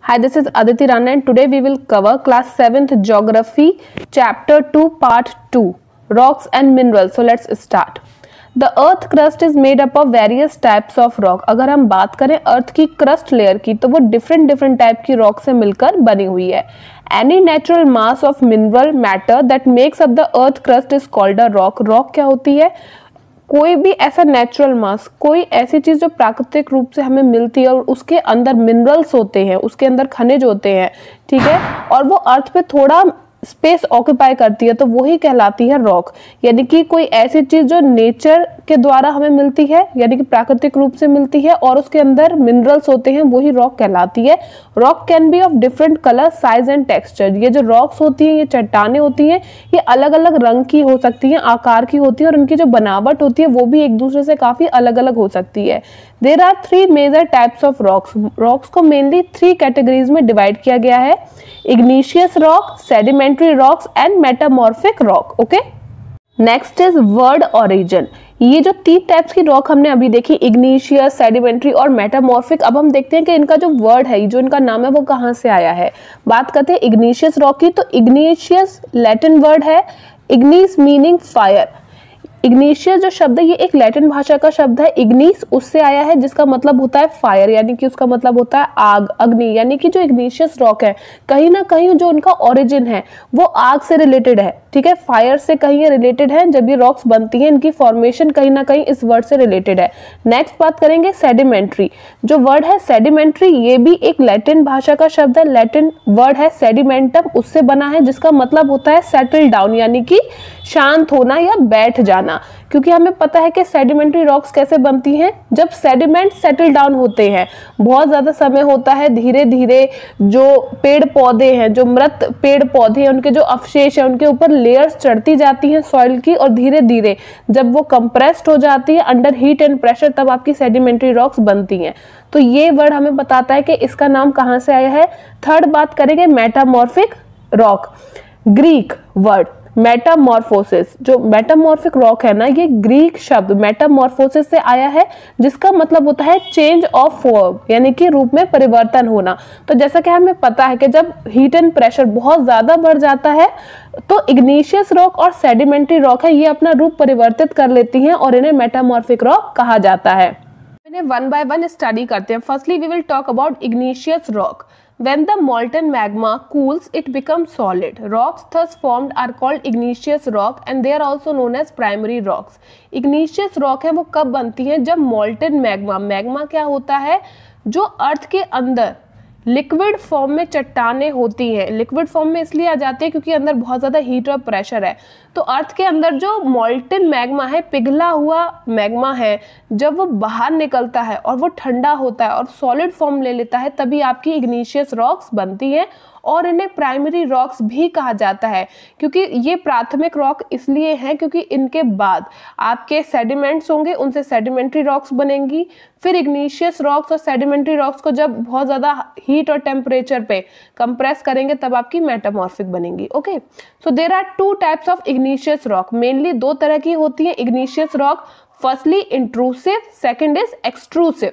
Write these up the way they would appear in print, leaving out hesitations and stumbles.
Hi, this is Aditi Rana and today we will cover class 7th Geography Chapter 2 Part 2 Rocks and Minerals. So let's start. The earth crust is made up of various types of rock. अगर हम बात करें अर्थ की crust layer की तो वो different type की rock से मिलकर बनी हुई है. Any natural mass of mineral matter that makes up the earth crust is called a rock. Rock क्या होती है? कोई भी ऐसा नेचुरल मास, कोई ऐसी चीज जो प्राकृतिक रूप से हमें मिलती है और उसके अंदर मिनरल्स होते हैं, उसके अंदर खनिज होते हैं, ठीक है, और वो अर्थ पे थोड़ा स्पेस ऑक्यूपाई करती है तो वही कहलाती है रॉक. यानी कि कोई ऐसी चीज जो नेचर के द्वारा हमें मिलती है, यानी कि प्राकृतिक रूप से मिलती है और उसके अंदर मिनरल्स होते हैं, वही रॉक कहलाती है. Rock can be of different colour, size and texture. ये जो रॉक्स होती हैं, ये चट्टानें होती हैं, ये अलग अलग रंग की हो सकती हैं, आकार की होती है और उनकी जो बनावट होती है वो भी एक दूसरे से काफी अलग अलग हो सकती है. There are 3 major types of rocks. Rocks को मेनली 3 कैटेगरीज में डिवाइड किया गया है: igneous rock, sedimentary rocks and metamorphic rock. Okay, next is word origin. ये जो 3 टाइप्स की रॉक हमने अभी देखी, इग्निशियस, सेडिमेंट्री और मेटामॉर्फिक, अब हम देखते हैं कि इनका जो वर्ड है, जो इनका नाम है, वो कहाँ से आया है. बात करते हैं इग्निशियस रॉक की, तो इग्निशियस लैटिन वर्ड है, इग्निस मीनिंग फायर. इग्निशियस जो शब्द है ये एक लैटिन भाषा का शब्द है. इग्निस उससे आया है जिसका मतलब होता है फायर, यानी कि उसका मतलब होता है आग, अग्नि. यानी कि जो इग्निशियस रॉक है कहीं ना कहीं जो उनका ओरिजिन है वो आग से रिलेटेड है, ठीक है, फायर से कहीं ये रिलेटेड है. जब ये रॉक्स बनती हैं इनकी फॉर्मेशन कहीं ना कहीं इस वर्ड से रिलेटेड है. नेक्स्ट बात करेंगे सेडिमेंट्री. जो वर्ड है सेडिमेंट्री ये भी एक लैटिन भाषा का शब्द है. लैटिन वर्ड है सेडिमेंटम, उससे बना है, जिसका मतलब होता है सेटल डाउन, यानी कि शांत होना या बैठ जाना. क्योंकि हमें पता है कि सेडिमेंट्री रॉक्स कैसे बनती हैं, जब सेडिमेंट सेटल डाउन होते हैं, बहुत ज्यादा समय होता है, धीरे धीरे जो पेड़ पौधे हैं, जो मृत पेड़ पौधे हैं, उनके जो अवशेष हैं उनके ऊपर लेयर्स चढ़ती जाती हैं सॉइल की, और धीरे धीरे जब वो कंप्रेस्ड हो जाती है अंडर हीट एंड प्रेशर, तब आपकी सेडिमेंट्री रॉक्स बनती हैं. तो ये वर्ड हमें बताता है कि इसका नाम कहाँ से आया है. थर्ड बात करेंगे metamorphic rock. Greek word metamorphosis. जो मेटामॉर्फिक रॉक है ना, ये ग्रीक शब्द मेटामॉर्फोसिस से आया है, जिसका मतलब होता है चेंज ऑफ फॉर्म, यानी कि रूप में परिवर्तन होना. तो जैसा कि हमें पता है कि जब हीट एंड प्रेशर बहुत ज्यादा बढ़ जाता है तो इग्निशियस रॉक और सेडिमेंट्री रॉक है, ये अपना रूप परिवर्तित कर लेती हैं और इन्हें मेटामॉर्फिक रॉक कहा जाता है. इन्हें वन बाय वन स्टडी करते हैं. Firstly we will talk about igneous rock. When the molten magma cools, it becomes solid. Rocks thus formed are called igneous rock and they are also known as primary rocks. Igneous rock है वो कब बनती हैं, जब molten magma, magma क्या होता है, जो अर्थ के अंदर लिक्विड फॉर्म में चट्टानें होती हैं. लिक्विड फॉर्म में इसलिए आ जाती है क्योंकि अंदर बहुत ज़्यादा हीट और प्रेशर है. तो अर्थ के अंदर जो मॉल्टन मैग्मा है, पिघला हुआ मैग्मा है, जब वो बाहर निकलता है और वो ठंडा होता है और सॉलिड फॉर्म ले लेता है, तभी आपकी इग्निशियस रॉक्स बनती हैं. और इन्हें प्राइमरी रॉक्स भी कहा जाता है, क्योंकि ये प्राथमिक रॉक इसलिए हैं क्योंकि इनके बाद आपके सेडिमेंट्स होंगे, उनसे सेडिमेंट्री रॉक्स बनेंगी. फिर इग्निशियस रॉक्स और सेडिमेंट्री रॉक्स को जब बहुत ज़्यादा हीट और टेम्परेचर पे कंप्रेस करेंगे तब आपकी मेटामॉर्फिक बनेंगी. Okay, so there are 2 types of igneous rock. Mainly 2 तरह की होती है igneous rock. Firstly intrusive, second is extrusive.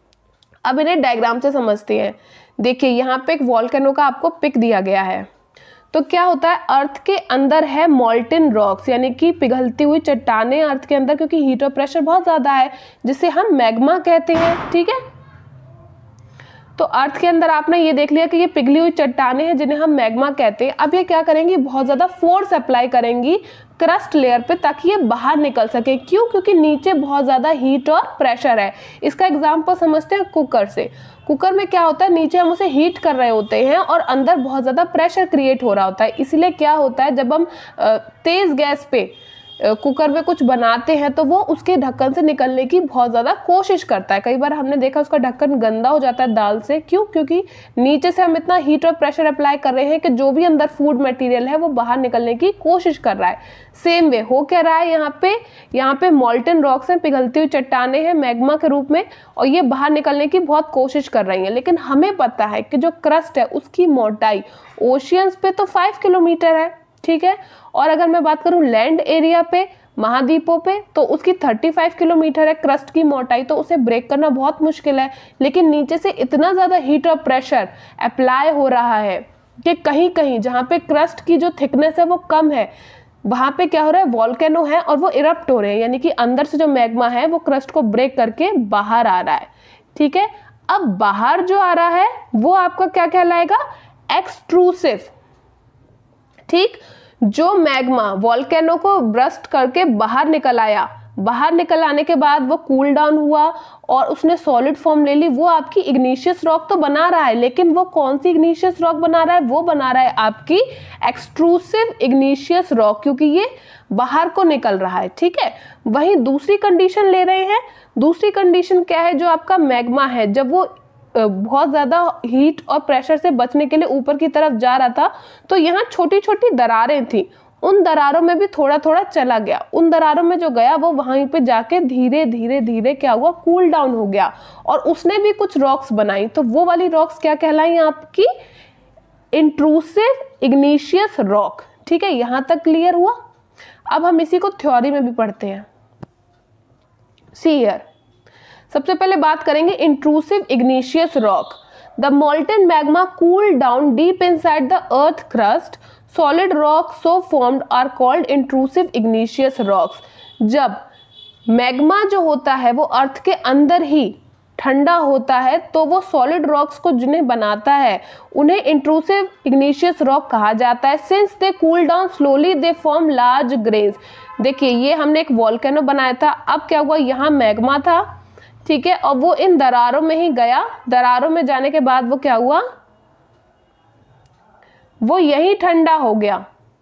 अब इन्हें डायग्राम से समझते हैं. देखिए यहाँ पे एक वॉल्केनो का आपको पिक दिया गया है. तो क्या होता है, अर्थ के अंदर है मॉल्टन रॉक्स, यानी कि पिघलती हुई चट्टानें अर्थ के अंदर, क्योंकि हीट और प्रेशर बहुत ज्यादा है, जिसे हम मैग्मा कहते हैं, ठीक है. तो अर्थ के अंदर आपने ये देख लिया कि ये पिघली हुई चट्टानें हैं जिन्हें हम मैग्मा कहते हैं. अब ये क्या करेंगी, बहुत ज्यादा फोर्स अप्लाई करेंगी क्रस्ट लेयर पे ताकि ये बाहर निकल सके. क्यों? क्योंकि नीचे बहुत ज्यादा हीट और प्रेशर है. इसका एग्जांपल समझते हैं कुकर से. कुकर में क्या होता है, नीचे हम उसे हीट कर रहे होते हैं और अंदर बहुत ज्यादा प्रेशर क्रिएट हो रहा होता है. इसलिए क्या होता है, जब हम तेज गैस पे कुकर में कुछ बनाते हैं तो वो उसके ढक्कन से निकलने की बहुत ज़्यादा कोशिश करता है. कई बार हमने देखा उसका ढक्कन गंदा हो जाता है दाल से. क्यों? क्योंकि नीचे से हम इतना हीट और प्रेशर अप्लाई कर रहे हैं कि जो भी अंदर फूड मटेरियल है वो बाहर निकलने की कोशिश कर रहा है. सेम वे हो क्या रहा है यहाँ पे मॉल्टन रॉक्स हैं, पिघलती हुई चट्टानें हैं मैग्मा के रूप में, और ये बाहर निकलने की बहुत कोशिश कर रही हैं. लेकिन हमें पता है कि जो क्रस्ट है उसकी मोटाई ओशियंस पे तो 5 किलोमीटर है, ठीक है. और अगर मैं बात करूं लैंड एरिया पे, महाद्वीपों पे तो उसकी 35 किलोमीटर है क्रस्ट की मोटाई, तो उसे ब्रेक करना बहुत मुश्किल है। लेकिन नीचे से इतना ज़्यादा हीट और प्रेशर अप्लाई हो रहा है कि कहीं कहीं जहाँ पे क्रस्ट की जो थिकनेस है वो कम है, वहाँ पे क्या हो रहा है, वॉल्केनो है और वो इरप्ट हो रहे हैं, यानी कि अंदर से जो मैग्मा है वो क्रस्ट को ब्रेक करके बाहर आ रहा है। ठीक है, अब बाहर जो आ रहा है वो आपका क्या कहलाएगा, एक्सट्रूसिव। ठीक, जो मैग्मा वॉल्केनो को ब्रस्ट करके बाहर निकल आया, बाहर निकल आने के बाद वो कूल डाउन हुआ और उसने सॉलिड फॉर्म ले ली, वो आपकी इग्निशियस रॉक तो बना रहा है, लेकिन वो कौन सी इग्निशियस रॉक बना रहा है, वो बना रहा है आपकी एक्सट्रूसिव इग्निशियस रॉक, क्योंकि ये बाहर को निकल रहा है। ठीक है, वहीं दूसरी कंडीशन ले रहे हैं। दूसरी कंडीशन क्या है, जो आपका मैग्मा है जब वो बहुत ज्यादा हीट और प्रेशर से बचने के लिए ऊपर की तरफ जा रहा था, तो यहाँ छोटी छोटी दरारें थी, उन दरारों में भी थोड़ा थोड़ा चला गया। उन दरारों में जो गया वो वहीं पे जाके धीरे धीरे धीरे क्या हुआ, कूल डाउन हो गया और उसने भी कुछ रॉक्स बनाई। तो वो वाली रॉक्स क्या कहलाई आपकी, इंट्रूसिव इग्निशियस रॉक। ठीक है, यहां तक क्लियर हुआ। अब हम इसी को थ्योरी में भी पढ़ते हैं। सी हियर, सबसे पहले बात करेंगे intrusive igneous rock. The molten magma cool down deep inside the earth crust, solid rock so formed are called intrusive igneous rocks. जब मैग्मा जो होता है वो अर्थ के अंदर ही ठंडा होता है तो वो सॉलिड रॉक्स को जिन्हें बनाता है उन्हें इंट्रूसिव इग्निशियस रॉक कहा जाता है। Since they cool down slowly they form large grains. देखिए, ये हमने एक वॉल्केनो बनाया था, अब क्या हुआ, यहाँ मैग्मा था, ठीक है, और वो इन दरारों में ही गया। दरारों में जाने के बाद वो क्या हुआ, वो यही ठंडा हो गया,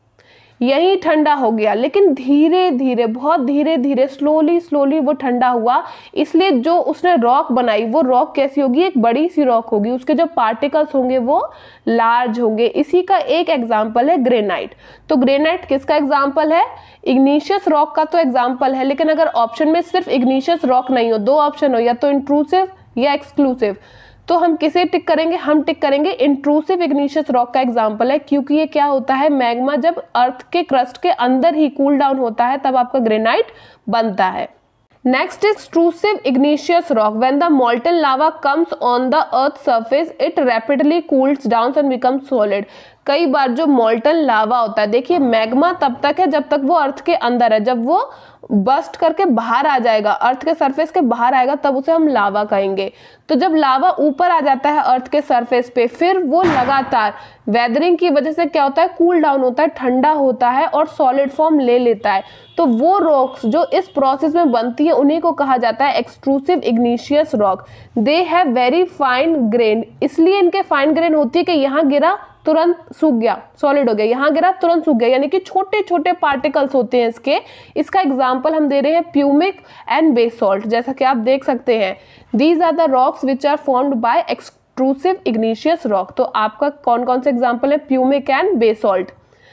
यही ठंडा हो गया, लेकिन धीरे धीरे, बहुत धीरे धीरे, स्लोली स्लोली वो ठंडा हुआ। इसलिए जो उसने रॉक बनाई वो रॉक कैसी होगी, एक बड़ी सी रॉक होगी, उसके जो पार्टिकल्स होंगे वो लार्ज होंगे। इसी का एक एग्जाम्पल है ग्रेनाइट। तो ग्रेनाइट किसका एग्जाम्पल है, इग्निशियस रॉक का तो एग्जाम्पल है, लेकिन अगर ऑप्शन में सिर्फ इग्निशियस रॉक नहीं हो, दो ऑप्शन हो, या तो इंट्रूसिव या एक्सक्लूसिव, तो हम किसे टिक करेंगे, हम टिक करेंगे इंट्रूसिव इग्निशियस रॉक का एग्जांपल है, क्योंकि ये क्या होता है, मैग्मा जब अर्थ के क्रस्ट के अंदर ही कूल डाउन होता है तब आपका ग्रेनाइट बनता है। Next is extrusive igneous rock. When the molten lava comes on the earth surface it rapidly cools down and becomes solid. कई बार जो मोल्टन लावा होता है, देखिए मैग्मा तब तक है जब तक वो अर्थ के अंदर है, जब वो बस्ट करके बाहर आ जाएगा, अर्थ के सरफेस के बाहर आएगा, तब उसे हम लावा कहेंगे। तो जब लावा ऊपर आ जाता है अर्थ के सरफेस पे, फिर वो लगातार वेदरिंग की वजह से क्या होता है, कूल डाउन होता है, ठंडा होता है और सॉलिड फॉर्म ले लेता है। तो वो रॉक्स जो इस प्रोसेस में बनती है उन्हीं को कहा जाता है extrusive igneous rock. They have very fine grain, इसलिए इनके फाइन ग्रेन होती है कि यहाँ गिरा तुरंत सूख गया, सॉलिड हो गया, यहाँ गिरा तुरंत सूख गया, यानी कि छोटे छोटे पार्टिकल्स होते हैं इसके। इसका एग्जांपल हम दे रहे हैं प्यूमिक एंड बेसॉल्ट, जैसा कि आप देख सकते हैं। These are the rocks which are formed by extrusive igneous rock. तो आपका कौन कौन से एग्जाम्पल है, pumice and basalt.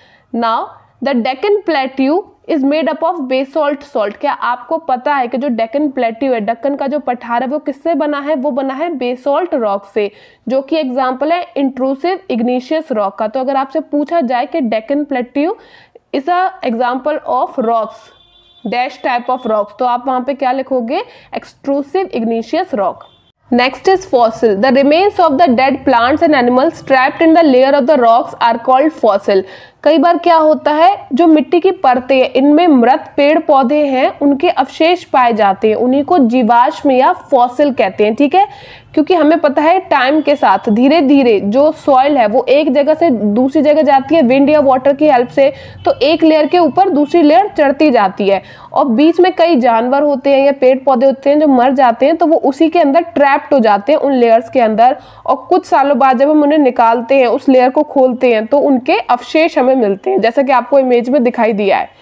Now the Deccan plateau is made up of basalt salt. क्या आपको पता है कि जो डेक्कन प्लेट्यू है, दक्कन का जो पठार है, वो किससे बना है, वो बना है बेसॉल्ट रॉक से, जो कि एग्जांपल है इंट्रूसिव इग्निशियस रॉक का। तो अगर आपसे पूछा जाए कि Deccan plateau is a example of rocks dash type of rocks, तो आप वहां पे क्या लिखोगे, extrusive igneous rock. Next is fossil. The remains of the dead plants and animals trapped in the layer of the rocks are called fossil. कई बार क्या होता है, जो मिट्टी की परतें हैं इनमें मृत पेड़ पौधे हैं, उनके अवशेष पाए जाते हैं, उन्हीं को जीवाश्म या फॉसिल कहते हैं। ठीक है, क्योंकि हमें पता है टाइम के साथ धीरे धीरे जो सॉइल है वो एक जगह से दूसरी जगह जाती है विंड या वाटर की हेल्प से, तो एक लेयर के ऊपर दूसरी लेयर चढ़ती जाती है और बीच में कई जानवर होते हैं या पेड़ पौधे होते हैं जो मर जाते हैं, तो वो उसी के अंदर ट्रैप्ड हो जाते हैं उन लेयर्स के अंदर, और कुछ सालों बाद जब हम उन्हें निकालते हैं, उस लेयर को खोलते हैं, तो उनके अवशेष हमें मिलते हैं, जैसा कि आपको इमेज में दिखाई दिया है।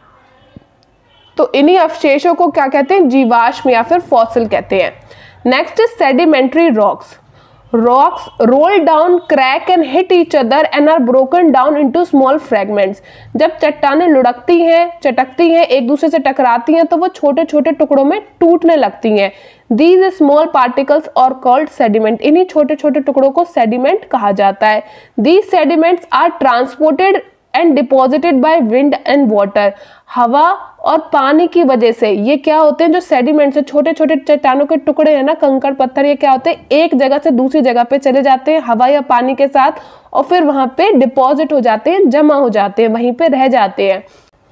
तो इन्हीं अवशेषों को क्या कहते हैं, जीवाश्म या फिर फॉसिल कहते हैं। Next is sedimentary rocks. Rocks roll down, crack and hit each other and are broken down into small fragments. जब चट्टानें लुढ़कती हैं, चटकती हैं, एक दूसरे से टकराती हैं, तो वो छोटे छोटे टुकड़ों में टूटने लगती हैं। These small particles are called sediment. इन्हीं छोटे छोटे टुकड़ों को sediment कहा जाता है। These sediments are transported and deposited by wind and water. हवा और पानी की वजह से ये क्या होते हैं, जो सेडिमेंट से छोटे छोटे चट्टानों के टुकड़े हैं ना, कंकड़ पत्थर, ये क्या होते हैं, एक जगह से दूसरी जगह पे चले जाते हैं हवा या पानी के साथ, और फिर वहां पे डिपॉजिट हो जाते हैं, जमा हो जाते हैं, वहीं पे रह जाते हैं।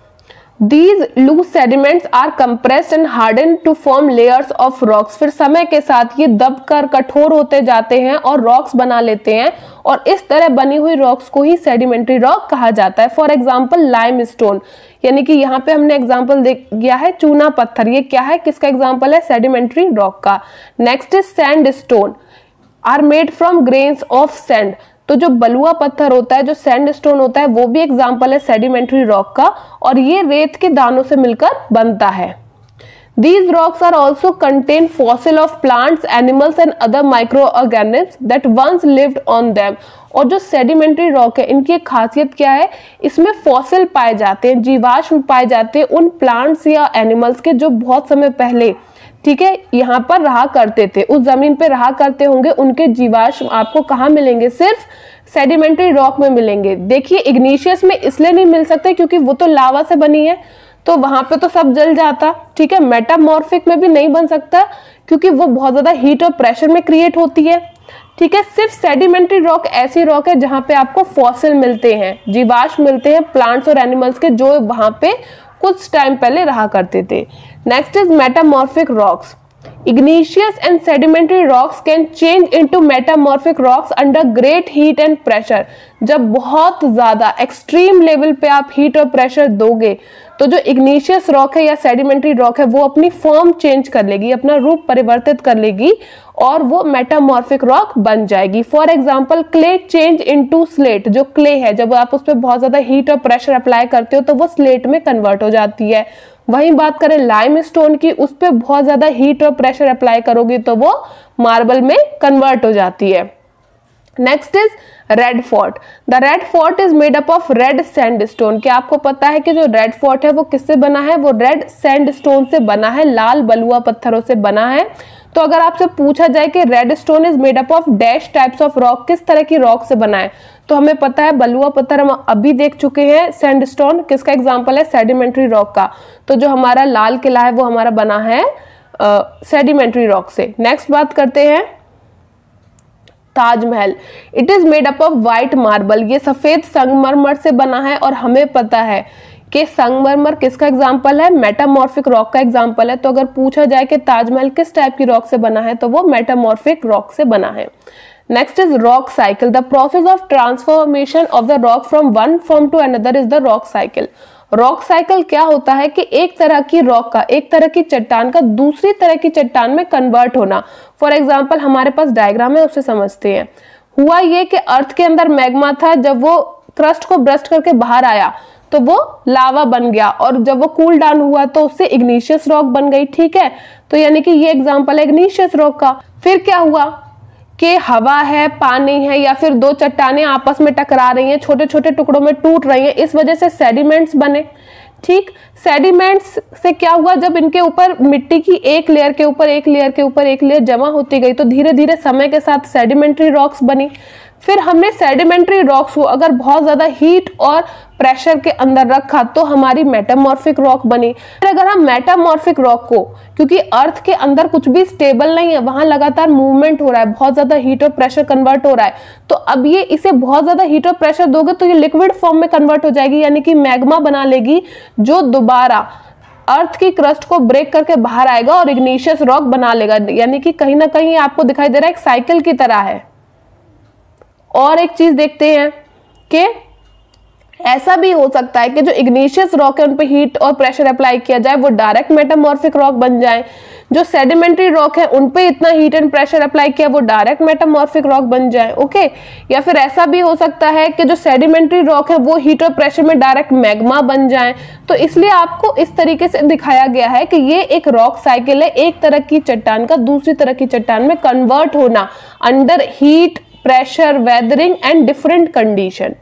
These loose sediments are compressed and hardened to form layers of rocks। फिर समय के साथ ये दबकर कठोर होते जाते हैं और रॉक्स बना लेते हैं, और इस तरह बनी हुई रॉक्स को ही सेडिमेंट्री रॉक कहा जाता है। फॉर एग्जाम्पल लाइमस्टोन, यानी कि यहाँ पे हमने एग्जाम्पल दिया है चूना पत्थर, ये क्या है, किसका एग्जाम्पल है, सेडिमेंट्री रॉक का। Next is sandstone are made from grains of sand. तो जो बलुआ पत्थर होता है, जो सैंडस्टोन होता है, वो भी एग्जाम्पल है सेडिमेंट्री रॉक का, और ये रेत के दानों से मिलकर बनता है। These rocks are also contain fossil of plants, animals and other microorganisms that once lived on them। और जो सेडिमेंट्री रॉक है, इनकी एक खासियत क्या है, इसमें फॉसिल पाए जाते हैं, जीवाश्म पाए जाते हैं उन प्लांट्स या एनिमल्स के जो बहुत समय पहले, ठीक है, यहाँ पर रहा करते थे, उस जमीन पे रहा करते होंगे। उनके जीवाश्म आपको कहाँ मिलेंगे, सिर्फ सेडिमेंट्री रॉक में मिलेंगे। देखिए इग्निशियस में इसलिए नहीं मिल सकते क्योंकि वो तो लावा से बनी है, तो वहां पे तो सब जल जाता, ठीक है। मेटामॉर्फिक में भी नहीं बन सकता क्योंकि वो बहुत ज्यादा हीट और प्रेशर में क्रिएट होती है, ठीक है। सिर्फ सेडिमेंट्री रॉक ऐसी रॉक है जहां पे आपको फॉसिल मिलते हैं, जीवाश्म मिलते हैं प्लांट्स और एनिमल्स के, जो वहां पे कुछ टाइम पहले रहा करते थे। Next is metamorphic rocks. Igneous and sedimentary rocks can change into metamorphic rocks under great heat and pressure। जब बहुत ज्यादा एक्सट्रीम लेवल पे आप हीट और प्रेशर दोगे तो जो इग्निशियस रॉक है या सेडिमेंट्री रॉक है वो अपनी फॉर्म चेंज कर लेगी, अपना रूप परिवर्तित कर लेगी और वो मेटामॉर्फिक रॉक बन जाएगी। For example clay change into slate. जो क्ले है जब आप उस पर बहुत ज्यादा हीट और प्रेशर अप्लाई करते हो तो वो स्लेट में कन्वर्ट हो जाती है। वहीं बात करें लाइमस्टोन की, उस पर बहुत ज्यादा हीट और प्रेशर अप्लाई करोगे तो वो मार्बल में कन्वर्ट हो जाती है। Next is Red Fort. The Red Fort is made up of red sandstone. क्या आपको पता है कि जो रेड फोर्ट है वो किससे बना है, वो रेड सैंडस्टोन से बना है, लाल बलुआ पत्थरों से बना है। तो अगर आपसे पूछा जाए कि red stone is made up of dash types of rock, किस तरह की रॉक से बना है, तो हमें पता है बलुआ पत्थर हम अभी देख चुके हैं। सैंडस्टोन किसका एग्जांपल है, सेडिमेंट्री रॉक का। तो जो हमारा लाल किला है वो हमारा बना है सेडिमेंट्री रॉक से। नेक्स्ट बात करते हैं Taj Mahal. It is made up of white marble. ये सफेद संगमरमर से बना है और हमें पता है कि संगमरमर किसका एग्जाम्पल है, मेटामॉर्फिक रॉक का एग्जाम्पल है। तो अगर पूछा जाए कि ताजमहल किस टाइप की रॉक से बना है तो वो मेटामॉर्फिक रॉक से बना है। Next is rock cycle. The process of transformation of the rock from one form to another is the rock cycle. Rock cycle क्या होता है कि एक तरह की रॉक का, एक तरह की चट्टान का दूसरी तरह की चट्टान में कन्वर्ट होना। फॉर एग्जाम्पल हमारे पास डायग्राम है, उससे समझते हैं। हुआ ये कि अर्थ के अंदर मैग्मा था, जब वो क्रस्ट को ब्रस्ट करके बाहर आया तो वो लावा बन गया, और जब वो कूल डाउन हुआ तो उससे इग्निशियस रॉक बन गई, ठीक है। तो यानी कि ये एग्जाम्पल है इग्निशियस रॉक का। फिर क्या हुआ कि हवा है, पानी है, या फिर दो चट्टानें आपस में टकरा रही हैं, छोटे छोटे टुकड़ों में टूट रही हैं, इस वजह से सेडिमेंट्स बने, ठीक। सेडिमेंट्स से क्या हुआ, जब इनके ऊपर मिट्टी की एक लेयर के ऊपर एक लेयर के ऊपर एक लेयर जमा होती गई तो धीरे धीरे समय के साथ सेडिमेंट्री रॉक्स बनी। फिर हमने सेडिमेंट्री रॉक्स को अगर बहुत ज्यादा हीट और प्रेशर के अंदर रखा तो हमारी मेटामॉर्फिक रॉक बनी। फिर अगर हम मेटामॉर्फिक रॉक को, क्योंकि अर्थ के अंदर कुछ भी स्टेबल नहीं है, वहां लगातार मूवमेंट हो रहा है, बहुत ज्यादा हीट और प्रेशर कन्वर्ट हो रहा है, तो अब ये इसे बहुत ज्यादा हीट और प्रेशर दोगे तो ये लिक्विड फॉर्म में कन्वर्ट हो जाएगी, यानी कि मैग्मा बना लेगी, जो दोबारा अर्थ की क्रस्ट को ब्रेक करके बाहर आएगा और इग्निशियस रॉक बना लेगा। यानी कि कहीं ना कहीं आपको दिखाई दे रहा है एक साइकिल की तरह है। और एक चीज देखते हैं कि ऐसा भी हो सकता है कि जो इग्निशियस रॉक है उन पे हीट और प्रेशर अप्लाई किया जाए, वो डायरेक्ट मेटामॉर्फिक रॉक बन जाए। जो सेडिमेंट्री रॉक है उन पे इतना हीट एंड प्रेशर अप्लाई किया वो डायरेक्ट मेटामॉर्फिक रॉक बन जाए, ओके। या फिर ऐसा भी हो सकता है कि जो सेडिमेंट्री रॉक है वो हीट और प्रेशर में डायरेक्ट मैग्मा बन जाए। तो इसलिए आपको इस तरीके से दिखाया गया है कि ये एक रॉक साइकिल है, एक तरह की चट्टान का दूसरी तरह की चट्टान में कन्वर्ट होना under heat, pressure, weathering and different condition.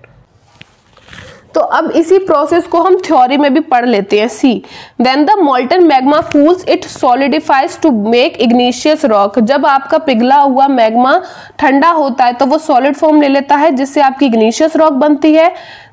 तो अब इसी प्रोसेस को हम थ्योरी में भी पढ़ लेते हैं। See when the molten magma cools it solidifies to make igneous rock. जब आपका पिघला हुआ मैग्मा ठंडा होता है तो वो सॉलिड फॉर्म ले लेता है जिससे आपकी इग्निशियस रॉक बनती है।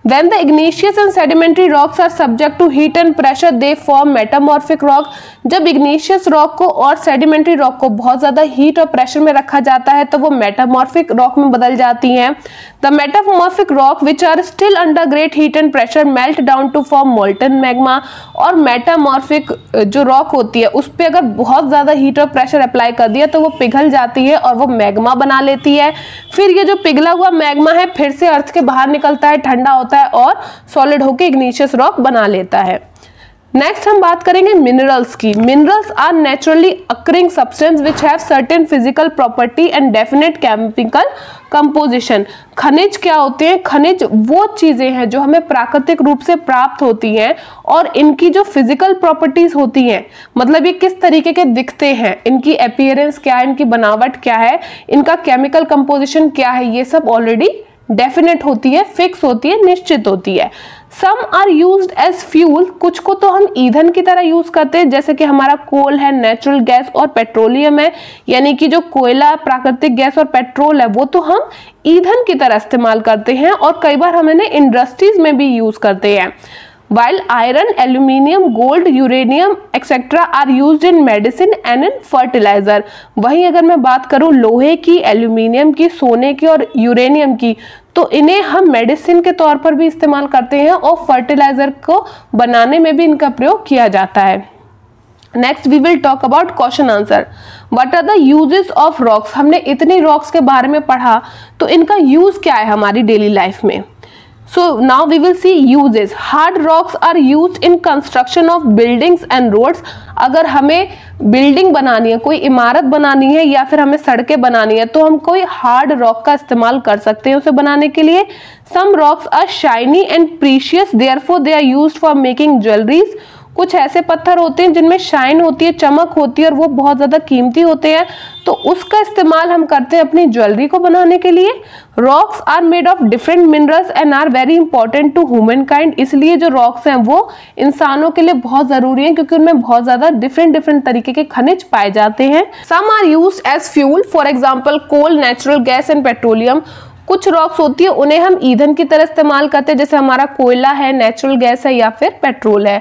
When the igneous and sedimentary rocks are subject to heat and pressure, they form metamorphic rock. जब igneous rock को और sedimentary rock को बहुत ज़्यादा heat और pressure में रखा जाता है तो वो metamorphic rock में बदल जाती हैं. The metamorphic rock which are still under great heat and pressure melt down to form molten magma. और metamorphic जो rock होती है उस पे अगर बहुत ज़्यादा heat और pressure अप्लाई कर दिया तो वो पिघल जाती है और वो मैग्मा बना लेती है. फिर ये जो पिघला हुआ मैग्मा है फिर से अर्थ के बाहर निकलता है, ठंडा होता है और सॉलिड होकर इग्निशियस रॉक बना लेता है. नेक्स्ट हम बात करेंगे मिनरल्स की. Minerals are naturally occurring substance which have certain physical property and definite chemical composition. खनिज क्या होते हैं? खनिज वो चीजें हैं जो हमें प्राकृतिक रूप से प्राप्त होती हैं और इनकी जो फिजिकल प्रॉपर्टीज होती हैं, मतलब ये किस तरीके के दिखते हैं, इनकी अपीयरेंस क्या है, इनकी बनावट क्या है, इनका केमिकल कंपोजिशन क्या है, ये सब ऑलरेडी डेफिनेट होती है, फिक्स होती है, निश्चित होती है. Some are used as fuel. कुछ को तो हम ईंधन की तरह यूज करते हैं, जैसे कि हमारा कोल है, नेचुरल गैस और पेट्रोलियम है, यानी कि जो कोयला, प्राकृतिक गैस और पेट्रोल है वो तो हम ईंधन की तरह इस्तेमाल करते हैं और कई बार हम इन्हें इंडस्ट्रीज में भी यूज करते हैं. While iron, aluminium, gold, uranium, etc. are used in medicine and in fertilizer. वहीं अगर मैं बात करूं लोहे की, एल्यूमिनियम की, सोने की और यूरेनियम की, तो इन्हें हम मेडिसिन के तौर पर भी इस्तेमाल करते हैं और फर्टिलाइजर को बनाने में भी इनका प्रयोग किया जाता है. Next we will talk about question answer. What are the uses of rocks. हमने इतनी रॉक्स के बारे में पढ़ा तो इनका यूज क्या है हमारी डेली लाइफ में. So now we will see uses. Hard rocks are used in construction of buildings and roads. अगर हमें बिल्डिंग बनानी है, कोई इमारत बनानी है या फिर हमें सड़कें बनानी है तो हम कोई हार्ड रॉक का इस्तेमाल कर सकते हैं उसे बनाने के लिए. Some rocks are shiny and precious, therefore they are used for making jewelries. कुछ ऐसे पत्थर होते हैं जिनमें शाइन होती है, चमक होती है और वो बहुत ज़्यादा कीमती होते हैं, तो उसका इस्तेमाल हम करते हैं अपनी ज्वेलरी को बनाने के लिए. Rocks are made of different minerals and are very important to humankind. इसलिए जो रॉक्स हैं वो इंसानों के लिए बहुत ज़रूरी हैं क्योंकि उनमें बहुत ज़्यादा डिफरेंट तरीके के खनिज पाए जाते हैं. Some are used as fuel, for example coal, natural gas and petroleum. कुछ रॉक्स होती है उन्हें हम ईंधन की तरह इस्तेमाल करते हैं, जैसे हमारा कोयला है, नेचुरल गैस है या फिर पेट्रोल है.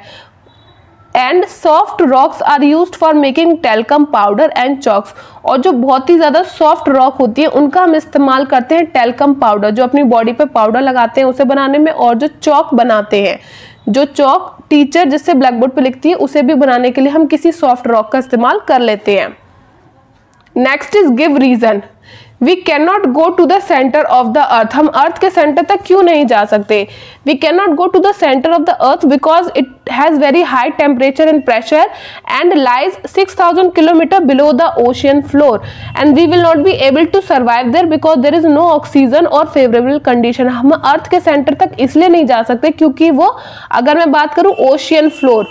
And soft rocks are used for making talcum powder and chalks. और जो बहुत ही ज्यादा सॉफ्ट रॉक होती है उनका हम इस्तेमाल करते हैं टेल्कम पाउडर, जो अपनी बॉडी पे पाउडर लगाते हैं उसे बनाने में, और जो चॉक बनाते हैं, जो चॉक टीचर जिससे ब्लैक बोर्ड पे लिखती है उसे भी बनाने के लिए हम किसी सॉफ्ट रॉक का इस्तेमाल कर लेते हैं. Next is give reason. We can not go to the centre of the earth. हम अर्थ के सेंटर तक क्यों नहीं जा सकते? We can not go to the centre of the earth because it has very high temperature and pressure and lies 6000 kilometre below the ocean floor and we will not be able to survive there because there is no oxygen और favourable condition. हम earth के centre तक इसलिए नहीं जा सकते क्योंकि वो, अगर मैं बात करूं ओशियन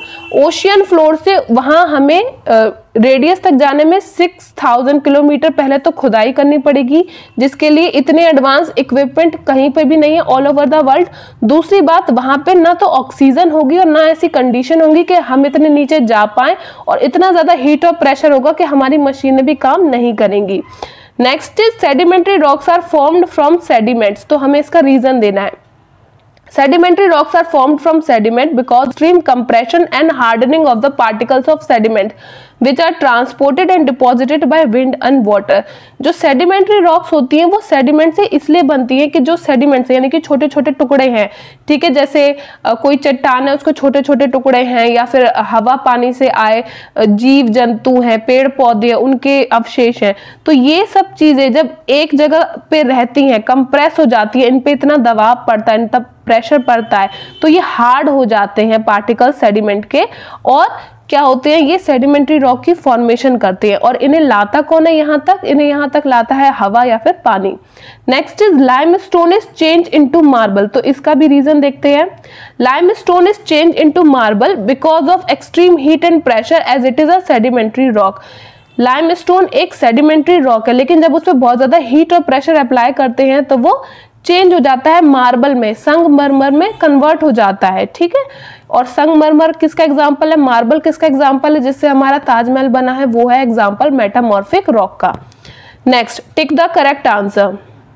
फ्लोर से वहां हमें रेडियस तक जाने में 6000 किलोमीटर पहले तो खुदाई करनी पड़ेगी, जिसके लिए इतने एडवांस इक्विपमेंट कहीं पे भी नहीं है ऑल ओवर द वर्ल्ड. दूसरी बात, वहां पे ना तो ऑक्सीजन होगी और ना ऐसी कंडीशन होगी कि हम इतने नीचे जा पाए, और इतना ज्यादा हीट और प्रेशर होगा कि हमारी मशीनें भी काम नहीं करेंगी. Next is sedimentary rocks are formed from sediments. तो हमें इसका रीजन देना है. Sedimentary rocks are formed from sediment because extreme compression and hardening of the particles of sediment which are transported and deposited by wind and water. जो sedimentary rocks होती हैं वो sediment से इसलिए बनती हैं कि जो sediment से, यानी कि छोटे छोटे टुकड़े हैं, ठीक है, जैसे कोई चट्टान है उसको छोटे छोटे टुकड़े हैं, या फिर हवा पानी से आए जीव जंतु हैं, पेड़ पौधे हैं, उनके अवशेष हैं, तो ये सब चीजें जब एक जगह पे रहती हैं, कंप्रेस हो जाती है, इन पे इतना दबाव पड़ता है, तब प्रेशर पड़ता है, तो ये हार्ड हो जाते हैं पार्टिकल सेडिमेंट के, और क्या होते हैं, ये सेडिमेंट्री रॉक की फॉर्मेशन करते हैं. और इन्हें लाता कौन है यहाँ तक? इन्हें यहाँ तक लाता है हवा या फिर पानी. Next is limestone is change into marble. तो इसका भी रीजन देखते हैं. Limestone is change into marble because of extreme heat and pressure as it is a sedimentary rock. Limestone एक सेडिमेंट्री रॉक है, लेकिन जब उस पर बहुत ज्यादा हीट और प्रेशर अप्लाई करते हैं तो वो चेंज हो जाता है मार्बल में, संगमरमर में कन्वर्ट हो जाता है, ठीक है. और संगमरमर किसका एग्जांपल है? मार्बल किसका एग्जांपल है? जिससे हमारा ताजमहल बना है, वो है एग्जांपल मेटामॉर्फिक रॉक का. Next, tick the correct answer.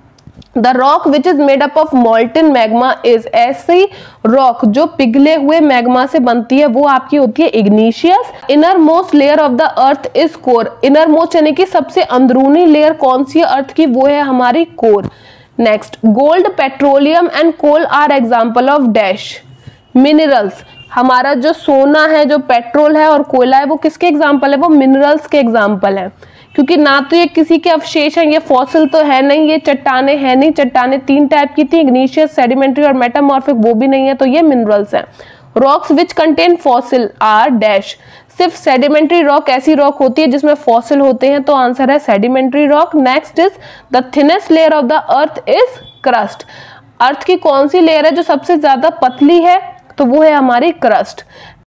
The rock which is made up of molten magma is, ऐसी रॉक जो पिघले हुए मैग्मा से बनती है वो आपकी होती है igneous. Innermost layer of the earth is core, innermost यानी कि सबसे अंदरूनी लेयर कौन सी है अर्थ की, वो है हमारी core. Next, gold, petroleum and coal are example of dash minerals, हमारा जो सोना है, जो पेट्रोल है और कोयला है वो किसके एग्जाम्पल है, वो मिनरल्स के एग्जाम्पल है, क्योंकि ना तो ये किसी के अवशेष हैं, ये फॉसिल तो है नहीं, ये चट्टाने हैं नहीं, चट्टाने तीन टाइप की थी, इग्निशियस, सेडिमेंट्री और मेटामॉर्फिक, वो भी नहीं है, तो ये मिनरल्स हैं। Rocks which contain fossil are dash, सिर्फ सेडिमेंट्री रॉक ऐसी रॉक होती है जिसमें फॉसिल होते हैं, तो आंसर है sedimentary rock. Next is the thinnest layer of the earth is crust, earth की कौन सी लेयर है जो सबसे ज्यादा पतली है, तो वो है हमारी क्रस्ट।